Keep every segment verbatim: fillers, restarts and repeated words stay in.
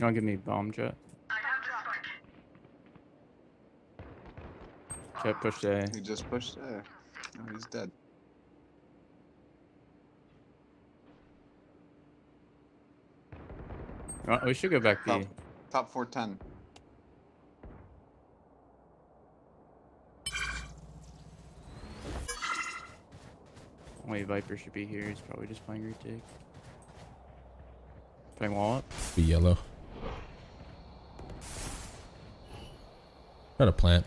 don't give me bomb, Jet. Jet pushed A. He just pushed A. No, he's dead. Oh, we should go back B. Top, top four ten. Only Viper should be here. He's probably just playing retake. Playing wall up. Be yellow. Try to plant.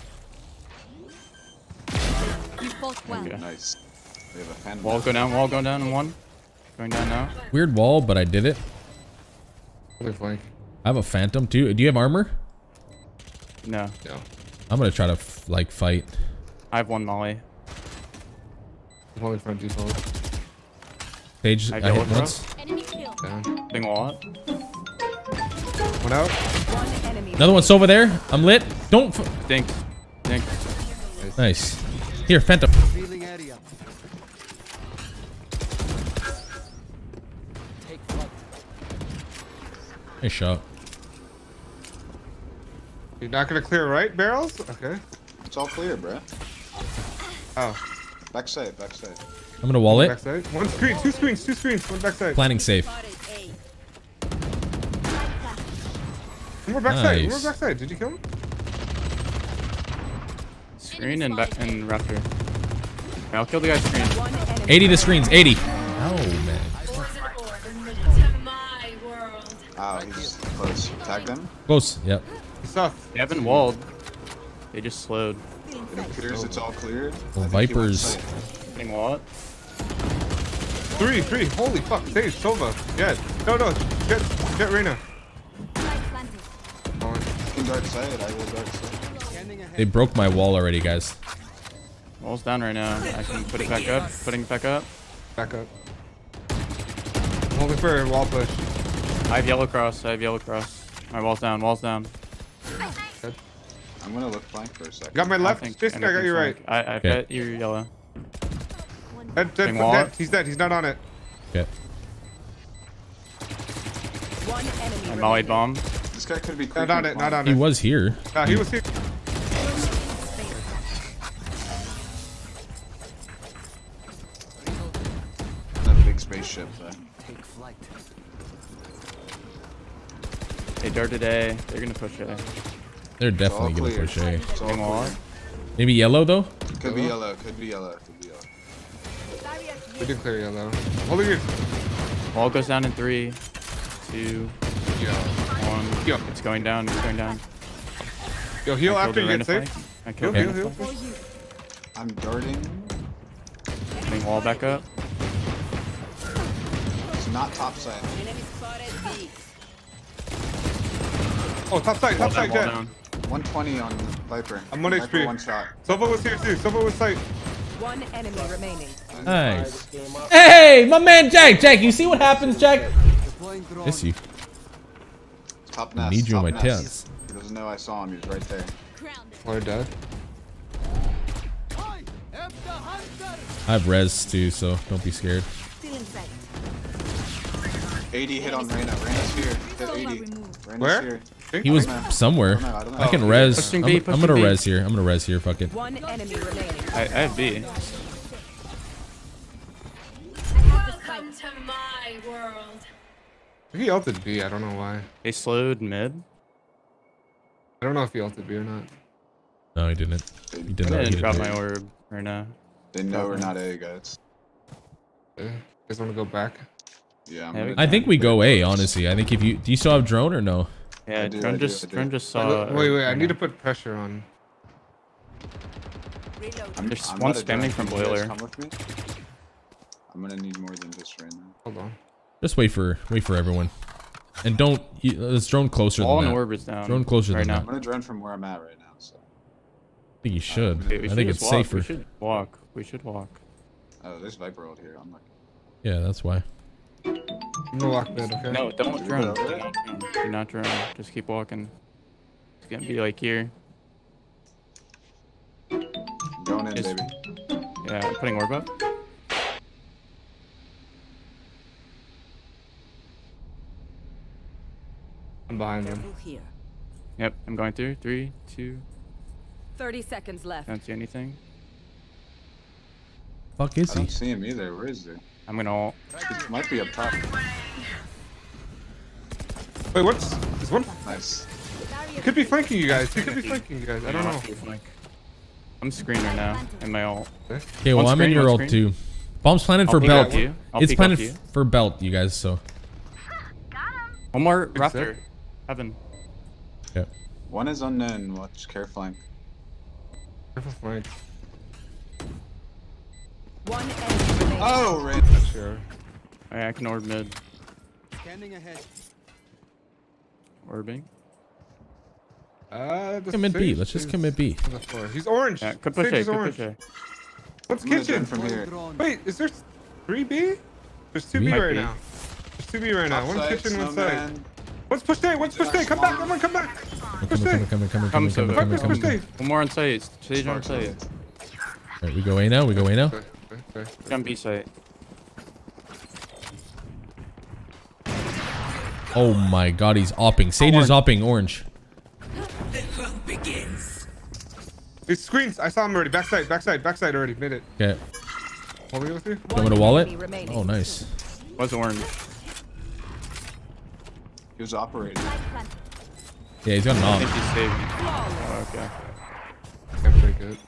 You fought well. Okay. Nice. We have a fan. Wall go down. Wall going down in one. Going down now. Weird wall, but I did it. Other flank. I have a phantom too. Do you have armor? No. No. I'm gonna try to f like fight. I have one molly. Molly front default. Page, I I, have yellow hit once. Enemy kill. Down. Playing wall up. One out. One enemy. Another one's over there. I'm lit. Don't. F Dink. Dink. nice. Here, phantom. Revealing area. Take flight. Nice shot. You're not gonna clear right barrels? Okay. It's all clear, bro. Oh. Backside, backside. I'm gonna wall it. Backside. One screen, two screens, two screens, one backside. Planning safe. One more backside, one Nice. more backside. Did you kill him? Screen and back and raptor. Okay, I'll kill the guy's screen. One enemy. eighty to screens. eighty. Oh man. Ah, he's close. Tag them. Close. Yep. It's tough. They haven't walled. They just slowed. It appears it's all cleared. Well, I think he went Vipers. site. Playing wall up. Three, three. Holy fuck. Save, Sova. Yeah. No, no. Get, get Reyna. Oh, You can dart side, I will dart side. Scanning ahead. They broke my wall already, guys. Wall's down right now. I can put it back up. Putting it back up. back up. Holding for a wall push. I have yellow cross. I have yellow cross. My wall's down. Wall's down. Good. I'm gonna look flank for a second. Got my left. think Jason, I got you right. I, I Okay. bet you're yellow. Dead, dead, Thing wall dead. up. He's dead. He's not on it. Okay. One enemy. I mollied bomb. This guy could be Not creeping on it. Not flank. on He it. was here. Nah, he was here. That big spaceship though. Take flight. They darted A. They're gonna push A. They're definitely gonna clear. push A. It's all Playing wall clear. up. Maybe yellow though. Could be yellow, could be yellow, could be yellow. We did clear yellow. Holding it. Wall goes down in three, two, Yo. one. Yo. It's going down. It's going down. Yo, heal I after killed you the get Reyna safe. flank. I Heal, killed heal, the heal. Reyna flank. I'm darting. Putting wall back up. It's not top side. Oh, top side, Wall top down. side, Wall Jet. down. one twenty on Viper. I'm one Viper H P. One shot. Sova was here too. Sova was sight. One enemy remaining. Nice. Hey, my man Jack. Jack, you see what happens, Jack? Deploying drone. Miss you. Top I nest. need you in top my nest. tents. He doesn't know I saw him. He was right there. We're dead. I am the hunter. I have res too, so don't be scared. Still in sight. eighty hit on Reyna. Reyna's here. Hit eighty. Reyna's Where? here. He was I don't know. somewhere. I don't know, I don't know. I can Oh, res. Pushing I'm, B, I'm pushing gonna B. res here. I'm gonna res here. Fuck it. One enemy remaining. I, I have B. Welcome to my world. He ulted B. I don't know why. They slowed mid. I don't know if he ulted B or not. No, he didn't. He did I not. He didn't drop didn't. my orb right now. They know we're not A, guys. Yeah. You guys want to go back? Yeah, I'm Yeah, we- gonna I think we try go and A. clear Honestly, I think if you do, you still have drone or no? Yeah, I do, I Drone do, just I do. Drone just saw. wait, wait. I need to Reyna. put pressure on. I'm, There's I'm one not a spamming drone. from Can you guys boiler. Come with me? I'm gonna need more than this right now. Hold on. Just wait for wait for everyone, and don't. You, let's drone closer All than an that. orb is down. Drone closer right than now. that. I'm gonna drone from where I'm at right now. So. I think you should. Wait, we I should think just it's walk. safer. We should walk. We should walk. Oh, there's Viper ult here. I'm like. Yeah, that's why. I'm gonna walk mid, okay? No, don't Should we drone. go Do over not drone. Do not drone. Just keep walking. It's gonna be like here. Going in, Just- baby. Yeah, I'm putting orb up. I'm behind them. Careful here. Yep, I'm going through. Three, two. thirty seconds left. Don't see anything. Fuck is I he? don't see him either. Where is he? I'm gonna ult. He might be up top. Wait, what's is one? Nice. He could be flanking you guys. He could be flanking you guys. I don't know. I'm screener now in my ult. Okay, well, One I'm in screen, your one ult screen. too. Bomb's planted I'll for peek belt. off you. I'll It's peek planted off you. f- for belt, you guys, so. One more Big raptor. set. Heaven. Yeah. One is unknown. Watch care flank. Careful flank. One enemy remaining. Oh, Ray. Sure. Alright, I can orb mid. Scanning ahead. Orbing. Uh, the Commit B. Sage Let's just is commit B. on the floor. He's orange. Yeah, could push Sage A, is could orange. push A. What's I'm gonna kitchen? jump from here. Drone. Wait, is there three B? There's two B Might right be. now. There's two B right now. One's Outside, kitchen, one side. snowman. One's push A, one's push A. Come back, everyone, come back. Coming, Push coming, A. coming, coming, coming, Come, coming, Silver. coming, Push, coming, push coming. A. One more on site. Sage on site. Alright, we go A now. We go A now. Okay, okay, okay. Jump B site. Oh my god, he's opping. Sage is opping orange. These screens, I saw him already. Backside, backside, backside already. Made it. Okay. Hold me with you. You want me to wall it? enemy remaining. Oh, nice. Was orange. He was operating. Yeah, he's got an I think op. he's saved. Oh, okay. Can't break it.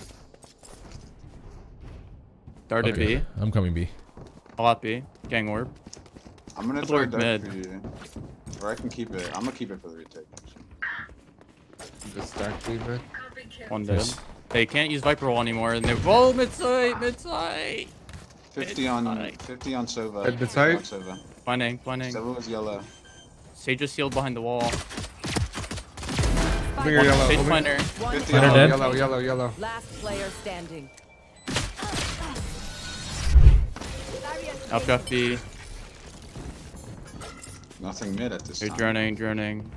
Darted Okay, B. I'm coming B. A lot B. Gang orb. I'm gonna Good throw a lord, dart mid. for you. Or I can keep it. I'm gonna keep it for the retake. Just stack B, man. One dead. Nice. They can't use Viper roll anymore, and they whoa mid site, mid site. fifty on Alright. fifty on Sova. At the fifty on side? Sova. Planning, planning. Sova was yellow. Sage is sealed behind the wall. Moving your yellow. Sage moving- planner. One fifty Planner on dead. Yellow, yellow, yellow. last player standing. Outdraft B. Nothing mid at this They're time. droning, droning.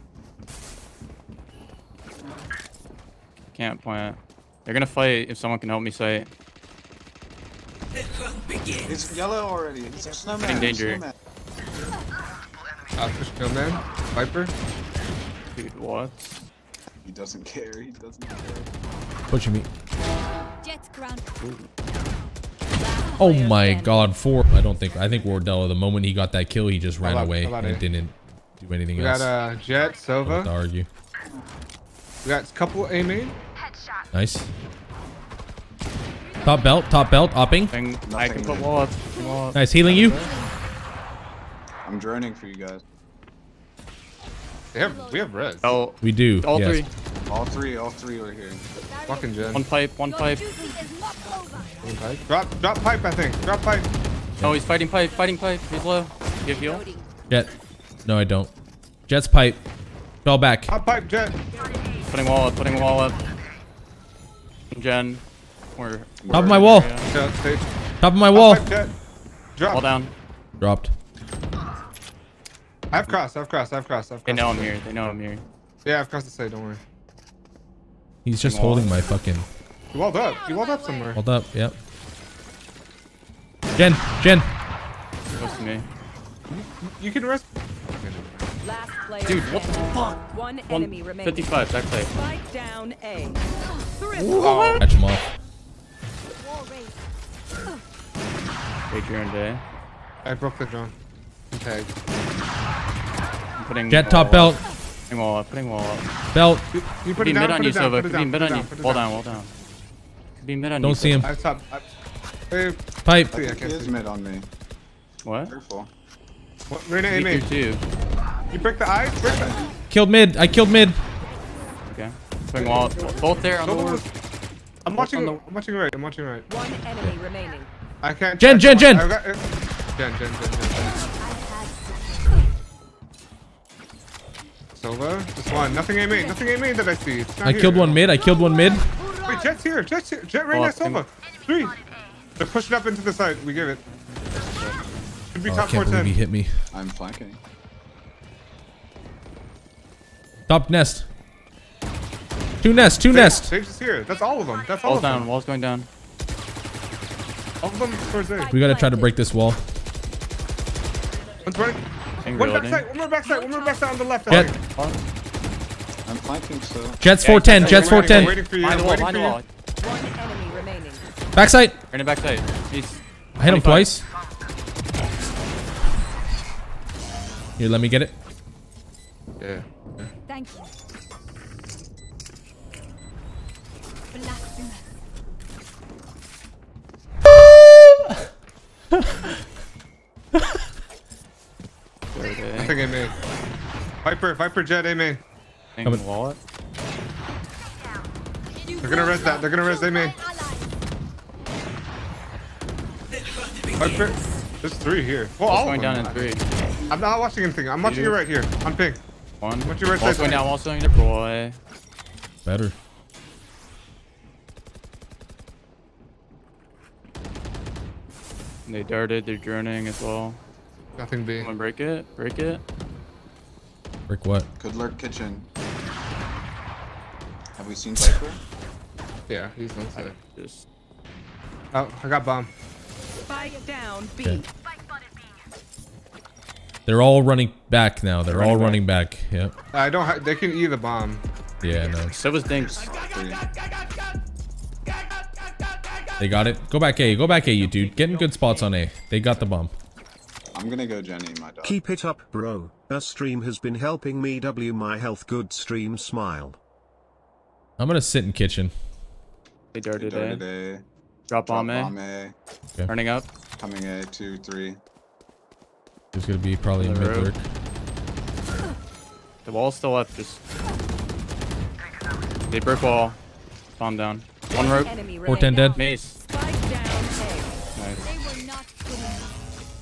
Can't plant. They're gonna fight if someone can help me sight. He's yellow already. He's a snowman. In danger. Snowman. Uh, push snowman. Viper. Dude, what? He doesn't care. He doesn't care. Pushing me. Jet ground. Oh my god, four. I don't think. I think Wardell, the moment he got that kill, he just ran about- away how about and it? didn't do anything We else. got uh, Jet, Don't have to Sova. argue. We got a couple A main. Nice. Top belt, top belt, opping. Thing, I can Nothing put mid. wall up. Wall up. Nice, healing you. I'm droning for you guys. They have, we have res. Oh, We do. all yes. three. All three, all three are here. Fucking Jen. One pipe, one pipe. One pipe. Drop, drop pipe, I think. Drop pipe. Oh, he's fighting pipe, fighting pipe. He's low. Give heal. Jet. No, I don't. Jet's pipe. Fell back. Top pipe, Jet. Putting wall up, putting wall up. Jen. We're Top of my wall. Jet, stage. Top of my Top wall. pipe, Jet. Drop. Wall down. Dropped. I have cross, I have cross, I have cross, I have cross. They know I'm here. They know I'm here. Yeah, I have cross to say, don't worry. He's just Wall. holding my fucking. He walled up. He walled up somewhere. Hold up. Yep. Jen. Jen. Close to me. You can rest. Last player Dude, what the standing. fuck? One One enemy remaining. fifty-five. Back side. Spike down A. Oh, Catch him off. Wait your own day. I broke the drone. Okay. I'm putting Jet wall top up. belt. Putting wall up. Putting wall up. Belt. You, you put Could be it mid down, on put you, it down, Silva. put Could it be down, mid put it on down, you. put it Wall down. down. Wall down. Could be mid on you. Don't see him. I have top. I, hey, Pipe. I See, I think can't he is see. mid on me. What? Careful. what, Reyna, A Me main. too. You break the eyes? Break the Killed mid. I killed mid. Okay. Putting wall up. Both there on the Sova wall. was- I'm watching. on the- I'm watching right. I'm watching right. One enemy remaining. I can't. Jen, I Jen, can't- Jen. I've got, uh, Jen, Jen, Jen, Jen, Jen. Sova, just one. Nothing A main. Nothing A main that I see. It's not I here. killed one mid. I killed one mid. Wait, Jet's here. Jet's here. Jet, Reyna, Oh, Sova. Three. They're pushing up into the side. We give it. Should be Oh, I top can't believe he four ten. hit me. I'm flanking. Top nest. Two nest. Two nest. Sage is here. That's all of them. That's all Wall's of down. them. Wall's going down. All of them towards A. We gotta try to break this wall. One's running. Think One reloading. backside, one more backside, one more backside on the left. Jet. Ollie. I'm flanking still. Jet's Yeah, four ten. he's Jet's I'm four waiting, I'm ten. waiting for you. Behind I'm the wall, waiting behind for the you. wall. One enemy remaining. Backside. Turn it backside. He's I hit him twenty-five. twice. Here, let me get it. Yeah. Thank you. I think I made. Viper, Viper Jet, A main. Coming. Wallet. They're gonna res that. They're gonna res A main. Viper. There's three here. Well, Wall's all going of down them. in three. I'm not watching anything. I'm watching you right here. On ping. One. What's your right Wall's side? going down. Wall's going to boy. Better. They darted. They're droning as well. Nothing B. Someone break it. Break it. Brick what? Could lurk kitchen. Have we seen Viper? Yeah, he's on I side. just. Oh, I got bomb. Spike down B. Okay. They're all running back now. They're all running running back. Yep. I don't. Ha they can E the bomb. Yeah, no. So was Dinks. Three. They got it. Go back A. Go back A, you dude. Get in good spots on A. They got the bomb. I'm gonna go Jenny, my dog. Keep it up, bro. A stream has been helping me W my health. Good stream, smile. I'm gonna sit in kitchen. They They darted darted A. A. Drop Drop bomb A. bomb A. Okay. Turning up. Coming A. Two, three. There's gonna be probably a On the mid road. lurk. The wall's still up. Just. They brick wall. Bomb down. One rope. Enemy four ten remaining. dead. Mace. Spike down A. Nice. They were not good enough.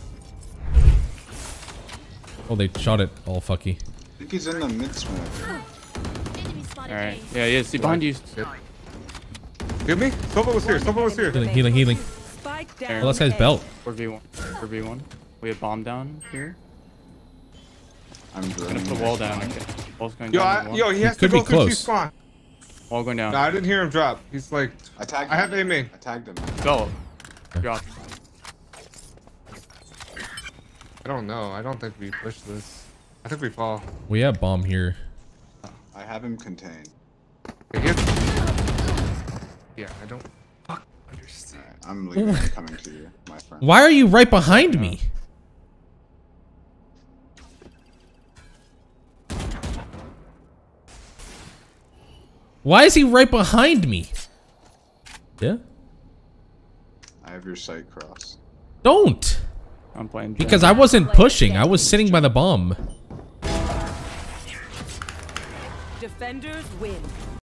Oh, they shot it all fucky. I think he's in the mid smoke. Alright. Yeah, yeah. See behind you. Heal me? Sova was here. Sova was here. Healing, healing, healing. Spike down. Oh, this guy's A. belt. four v one. four v one. We have bomb down here. I'm I'm droning. gonna put wall down. Okay. Wall's going Yo, down. I, as yo, well. he has could to be go through close. T-spawn. Wall going down. No, I didn't hear him drop. He's like, I tagged I him. have A main. I tagged him. Go. Drop. I don't know. I don't think we push this. I think we fall. We have bomb here. I have him contained. Okay, he has- Yeah, I don't fuck understand. Alright, I'm leaving and coming to you, my friend. Why are you right behind me? Why is he right behind me? Yeah? I have your sight crossed. Don't! I'm playing. Because I wasn't pushing. I was sitting by the bomb. Defenders win.